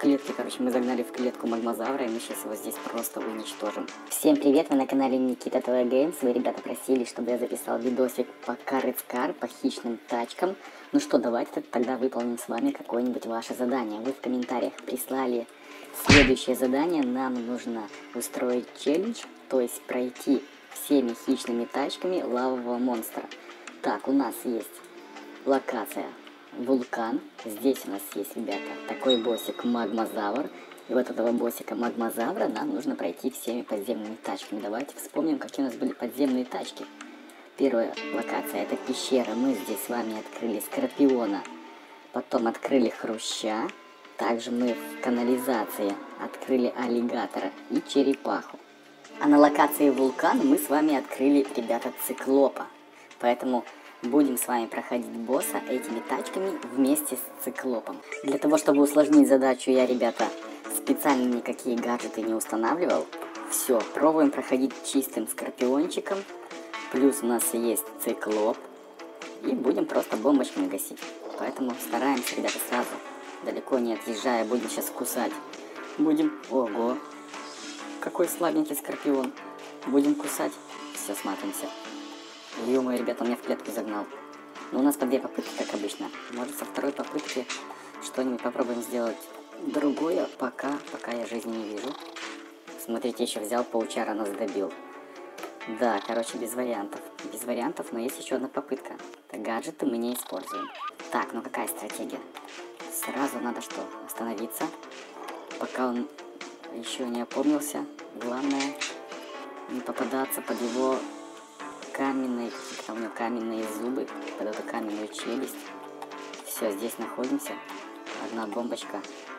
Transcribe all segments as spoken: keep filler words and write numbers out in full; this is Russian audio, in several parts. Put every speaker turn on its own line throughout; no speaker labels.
клетке, короче, мы загнали в клетку магмазавра, и мы сейчас его здесь просто уничтожим. Всем привет, вы на канале Никита тэ вэ Геймс. Вы, ребята, просили, чтобы я записал видосик по Car, по хищным тачкам. Ну что, давайте тогда выполним с вами какое-нибудь ваше задание. Вы в комментариях прислали следующее задание. Нам нужно устроить челлендж, то есть пройти всеми хищными тачками лавового монстра. Так, у нас есть локация вулкан. Здесь у нас есть, ребята, такой боссик магмазавр. И вот этого боссика магмазавра нам нужно пройти всеми подземными тачками. Давайте вспомним, какие у нас были подземные тачки. Первая локация — это пещера. Мы здесь с вами открыли скорпиона, потом открыли хруща. Также мы в канализации открыли аллигатора и черепаху. А на локации вулкан мы с вами открыли, ребята, циклопа. Поэтому будем с вами проходить босса этими тачками вместе с циклопом. Для того, чтобы усложнить задачу, я, ребята, специально никакие гаджеты не устанавливал. Все, пробуем проходить чистым скорпиончиком. Плюс у нас есть циклоп. И будем просто бомбочками гасить. Поэтому стараемся, ребята, сразу, далеко не отъезжая, будем сейчас кусать. Будем... Ого! Какой слабенький скорпион. Будем кусать. Все, смотримся. Ё-моё, ребята, он меня в клетку загнал. Но у нас по две попытки, как обычно. Может, со второй попытки что-нибудь попробуем сделать другое, пока, пока я жизни не вижу. Смотрите, еще взял паучара, нас добил. Да, короче, без вариантов. Без вариантов, но есть еще одна попытка. Так, гаджеты мы не используем. Так, ну какая стратегия? Сразу надо что? Остановиться, пока он еще не опомнился. Главное, не попадаться под его каменные, какие-то у него каменные зубы, под эту каменную челюсть. Все, здесь находимся. Одна бомбочка.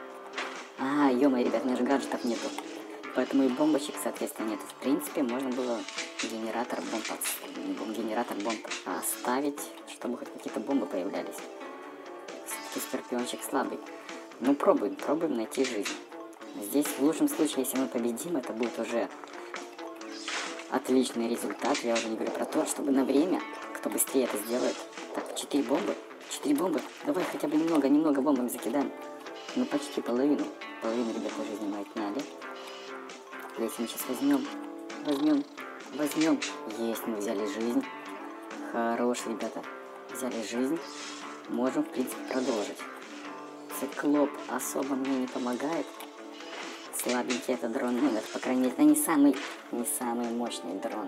А, ё-моё, ребят, у меня же гаджетов нету. Поэтому и бомбочек, соответственно, нет. В принципе, можно было генератор бомб, генератор бомб оставить, чтобы хоть какие-то бомбы появлялись. Все-таки скорпиончик слабый. Ну, пробуем, пробуем найти жизнь. Здесь, в лучшем случае, если мы победим, это будет уже отличный результат. Я уже не говорю про то, чтобы на время, кто быстрее это сделает. Так, четыре бомбы. четыре бомбы. Давай хотя бы немного, немного бомбами закидаем. Ну, почти половину. Половину, ребята, жизни мы отняли. Если мы сейчас возьмем, возьмем, возьмем. Есть, мы взяли жизнь. Хорош, ребята. Взяли жизнь. Можем, в принципе, продолжить. Циклоп особо мне не помогает. Слабенький это дрон, ну, это, по крайней мере, это не самый, не самый мощный дрон.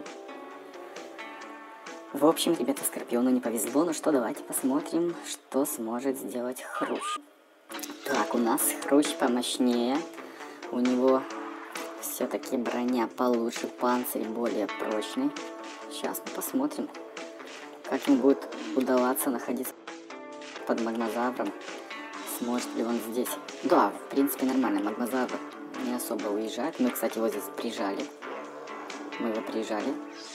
В общем, ребята, скорпиону не повезло, но что, давайте посмотрим, что сможет сделать хрущ. Так, у нас хрущ помощнее, у него все-таки броня получше, панцирь более прочный. Сейчас мы посмотрим, как им будет удаваться находиться под магмазавром. Сможет ли он здесь? Да, в принципе, нормально, магмазавр не особо уезжает. Мы, кстати, его здесь прижали. Мы его прижали.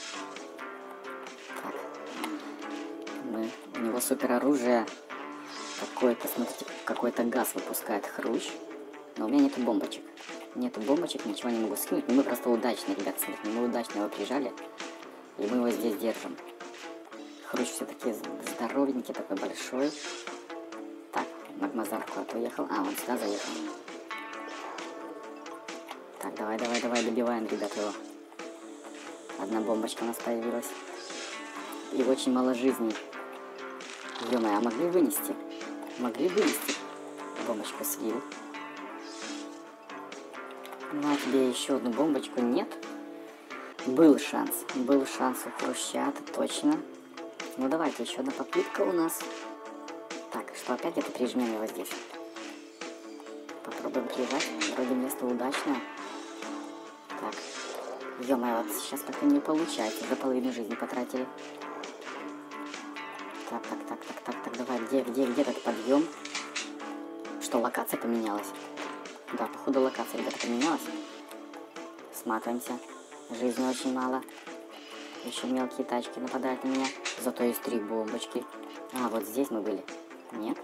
Так. Мы... У него супер оружие. Какой-то, смотрите, какой-то газ выпускает хрущ. Но у меня нету бомбочек. Нету бомбочек, ничего не могу скинуть. Но мы просто удачно, ребят, смотрите. Мы удачно его прижали. И мы его здесь держим. Хрущ все-таки здоровенький, такой большой. Так, магмазавр куда-то уехал. А, он сюда заехал. Так, давай, давай, давай, добиваем, ребят, его. Одна бомбочка у нас появилась. И очень мало жизней. Ё-моё, а могли вынести? Могли вынести. Бомбочку слил. На тебе еще одну бомбочку. Нет? Был шанс. Был шанс у хруща, это точно. Ну давайте, еще одна попытка у нас. Так, что опять где-то прижмем его здесь. Попробуем прижать. Вроде место удачное. Так. Ё-моё, вот сейчас пока не получается. За половину жизни потратили. Так, так, так, так, так, так, давай. Где, где, где этот подъем? Что, локация поменялась? Да, походу локация, ребята, поменялась. Сматываемся. Жизни очень мало. Еще мелкие тачки нападают на меня. Зато есть три бомбочки. А, вот здесь мы были. Нет?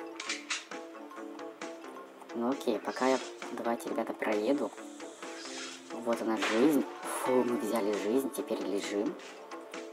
Ну окей, пока я... Давайте, ребята, проеду. Вот она, жизнь. Фу, мы взяли жизнь, теперь лежим.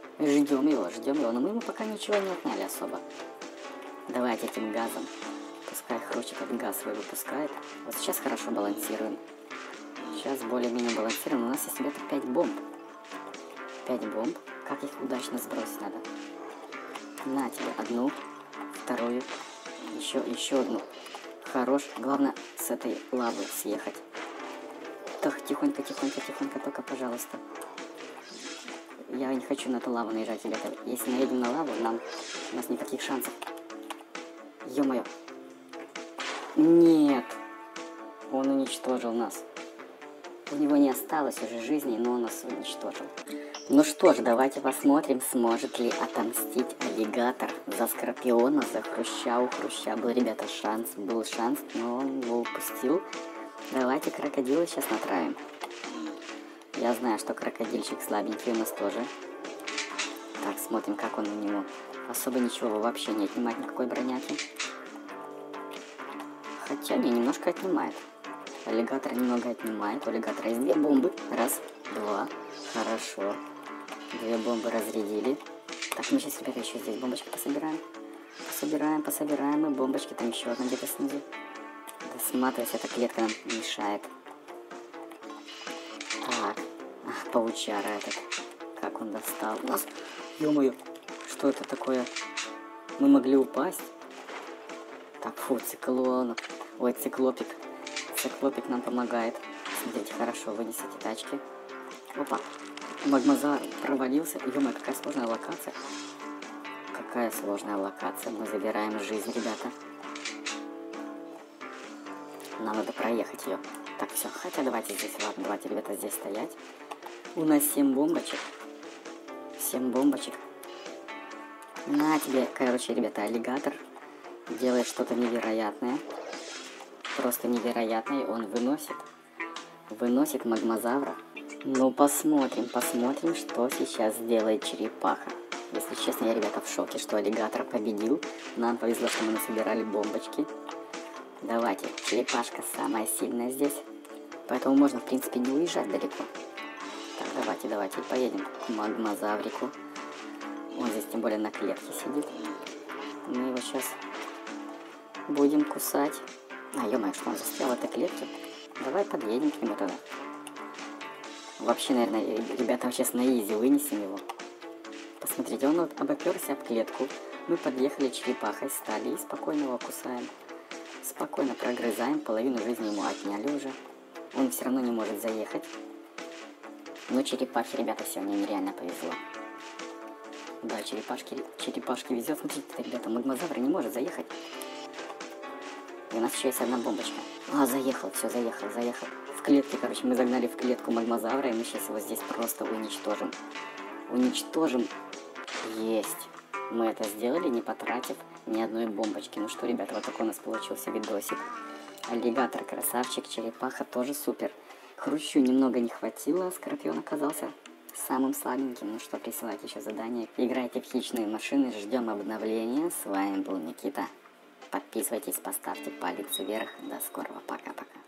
Ждем его, ждем его. Но мы ему пока ничего не отняли особо. Давайте этим газом пускай хрущик этот газ свой выпускает. Вот сейчас хорошо балансируем. Сейчас более-менее балансируем. У нас есть, ребята, пять бомб. пять бомб. Как их удачно сбросить надо? На тебе одну, вторую, еще, еще одну. Хорош. Главное с этой лавы съехать. Так, тихонько, тихонько, тихонько, только, пожалуйста. Я не хочу на эту лаву наезжать, ребята. Если наедем на лаву, нам у нас никаких шансов. Ё-моё. Нет. Он уничтожил нас. У него не осталось уже жизни, но он нас уничтожил. Ну что ж, давайте посмотрим, сможет ли отомстить аллигатор за Скорпиона, за Хруща. У Хруща был, ребята, шанс. Был шанс, но он его упустил. Давайте крокодила сейчас натравим. Я знаю, что крокодильчик слабенький у нас тоже. Так, смотрим, как он у него. Особо ничего вообще не отнимает, никакой броняки. Хотя, не, немножко отнимает. Аллигатор немного отнимает. У аллигатора есть две бомбы. Раз, два. Хорошо. Две бомбы разрядили. Так, мы сейчас, ребята, еще здесь бомбочки пособираем. Пособираем, пособираем. И бомбочки там еще одна где-то снизу. Досматривайся, эта клетка нам мешает. Так. Ах, паучара этот. Как он достал. У нас... Ё-моё. Что это такое? Мы могли упасть. Так, фу, циклон. Ой, циклопик. Циклопик нам помогает. Смотрите, хорошо, вынес эти тачки. Опа. Магмазар провалился. Ё-моё, какая сложная локация. Какая сложная локация. Мы забираем жизнь, ребята. Нам надо проехать ее. Так, все. Хотя давайте здесь, ладно, давайте, ребята, здесь стоять. У нас семь бомбочек. семь бомбочек. На тебе, короче, ребята, аллигатор делает что-то невероятное. Просто невероятное. Он выносит. Выносит магмазавра. Ну, посмотрим, посмотрим, что сейчас сделает черепаха. Если честно, я, ребята, в шоке, что аллигатор победил. Нам повезло, что мы насобирали бомбочки. Давайте, черепашка самая сильная здесь. Поэтому можно, в принципе, не уезжать далеко. Так, давайте, давайте, поедем к магмазаврику. Он здесь, тем более, на клетке сидит. Мы его сейчас будем кусать. А, ё-моё, что он застрял в этой клетке? Давай подъедем к нему тогда. Вообще, наверное, ребята, сейчас на изи вынесем его. Посмотрите, он вот обоперся об клетку. Мы подъехали черепахой, стали и спокойно его кусаем. Спокойно прогрызаем, половину жизни ему отняли уже. Он все равно не может заехать. Но черепахе, ребята, сегодня нереально повезло. Да, черепашки, черепашки везет. Смотрите, ребята, магмазавр не может заехать. И у нас еще есть одна бомбочка. А, заехал, все, заехал, заехал. В клетке, короче, мы загнали в клетку магмазавра, и мы сейчас его здесь просто уничтожим. Уничтожим. Есть. Мы это сделали, не потратив ни одной бомбочки. Ну что, ребята, вот такой у нас получился видосик. Аллигатор красавчик, черепаха тоже супер. Хрущу немного не хватило, Скорпион оказался самым слабеньким. Ну что, присылайте еще задания. Играйте в хищные машины, ждем обновления. С вами был Никита. Подписывайтесь, поставьте палец вверх. До скорого, пока-пока.